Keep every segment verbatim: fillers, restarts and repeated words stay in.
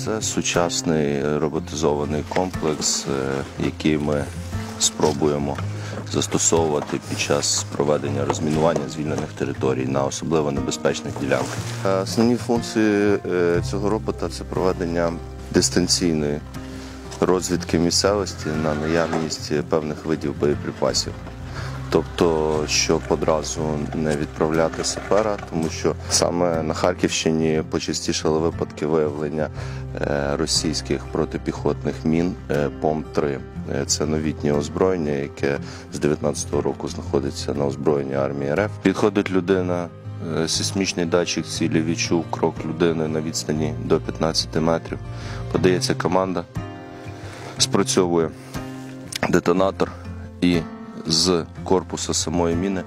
Це сучасний роботизований комплекс, який ми спробуємо застосовувати під час проведення розмінування звільнених територій на особливо небезпечних ділянках. Основні функції цього робота – це проведення дистанційної розвідки місцевості на наявність певних видів боєприпасів. Тобто, щоб одразу не відправляти сапера, тому що саме на Харківщині почастішали випадки виявлення російських протипіхотних мін ПОМ три. Це новітнє озброєння, яке з дві тисячі дев'ятнадцятого року знаходиться на озброєнні армії РФ. Підходить людина, сейсмічний датчик цілі відчув крок людини на відстані до п'ятнадцяти метрів. Подається команда, спрацьовує детонатор і з корпусу самої міни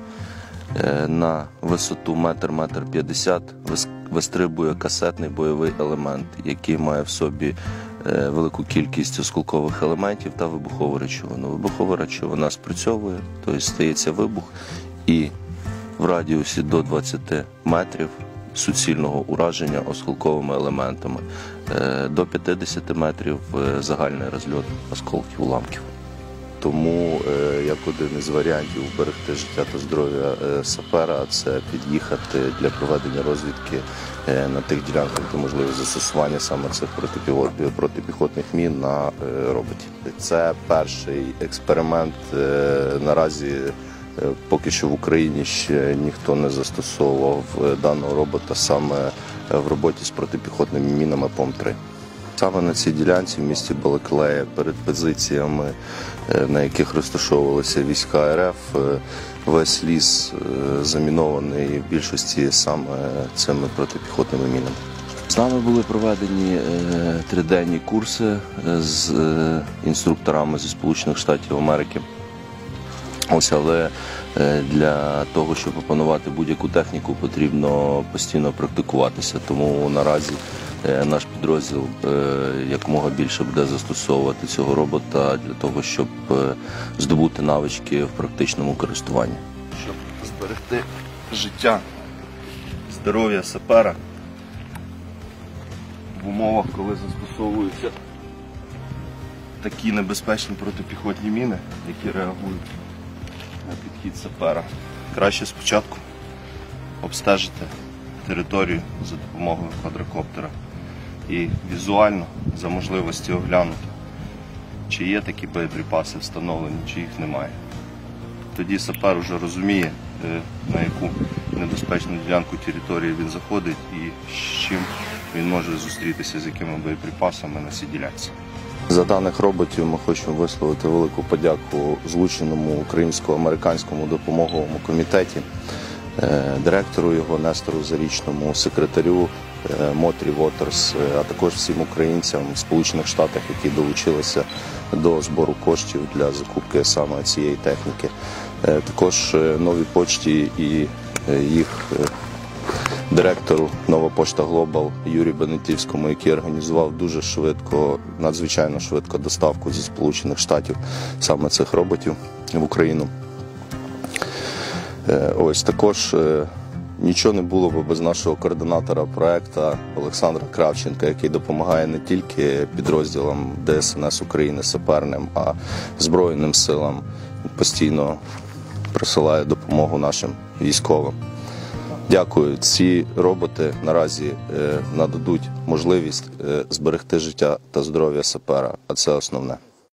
на висоту метр-метр п'ятдесят вистрибує касетний бойовий елемент, який має в собі велику кількість осколкових елементів та вибухову речовину. Вибухова речовина спрацьовує, тобто стається вибух, і в радіусі до двадцяти метрів суцільного ураження осколковими елементами, до п'ятдесяти метрів загальний розльот осколків уламків. Тому як один із варіантів вберегти життя та здоров'я сапера – це під'їхати для проведення розвідки на тих ділянках, де можливе застосування саме цих протипіхотних мін на роботі. Це перший експеримент. Наразі поки що в Україні ще ніхто не застосовував даного робота саме в роботі з протипіхотними мінами ПОМ три. Саме на цій ділянці в місті Балаклея, перед позиціями, на яких розташовувалися війська РФ, весь ліс замінований в більшості саме цими протипіхотними мінами. З нами були проведені триденні курси з інструкторами зі Сполучених Штатів Америки. Ось, але для того, щоб опанувати будь-яку техніку, потрібно постійно практикуватися. Тому наразі наш підрозділ якомога більше буде застосовувати цього робота для того, щоб здобути навички в практичному користуванні. Щоб зберегти життя, здоров'я сапера в умовах, коли застосовуються такі небезпечні протипіхотні міни, які реагують на підхід сапера, краще спочатку обстежити територію за допомогою квадрокоптера і візуально за можливості оглянути, чи є такі боєприпаси встановлені, чи їх немає. Тоді сапер вже розуміє, на яку небезпечну ділянку території він заходить і з чим він може зустрітися, з якими боєприпасами на цій ділянці. За даних роботів ми хочемо висловити велику подяку злученому українсько-американському допомоговому комітеті, директору його Нестору Зарічному, секретарю Мотрі Вотерс, а також всім українцям в Сполучених Штатах, які долучилися до збору коштів для закупки саме цієї техніки. Також Новій Почті і їх директору Нова Пошта Глобал Юрію Бенетівському, який організував дуже швидко, надзвичайно швидко доставку зі Сполучених Штатів саме цих роботів в Україну. Ось також нічого не було б без нашого координатора проєкту Олександра Кравченка, який допомагає не тільки підрозділам Де Ес Ен Ес України саперним, а Збройним силам, постійно присилає допомогу нашим військовим. Дякую. Ці роботи наразі нададуть можливість зберегти життя та здоров'я сапера, а це основне.